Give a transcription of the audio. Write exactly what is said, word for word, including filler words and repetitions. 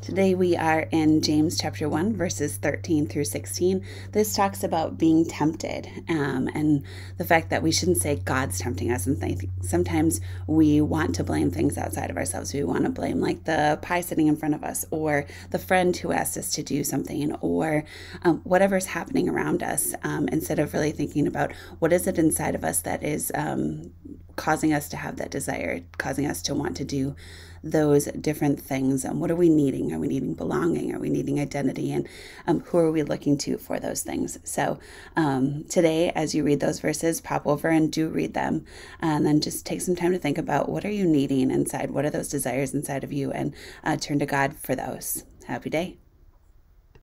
Today we are in James chapter one, verses thirteen through sixteen. This talks about being tempted um, and the fact that we shouldn't say God's tempting us. And think sometimes we want to blame things outside of ourselves. We want to blame like the pie sitting in front of us, or the friend who asked us to do something, or um, whatever's happening around us, um, instead of really thinking about what is it inside of us that is um, causing us to have that desire, causing us to want to do those different things. And um, what are we needing? Are we needing belonging? Are we needing identity? And um, who are we looking to for those things? So um, today, as you read those verses, pop over and do read them. And then just take some time to think about, what are you needing inside? What are those desires inside of you? And uh, turn to God for those. Happy day.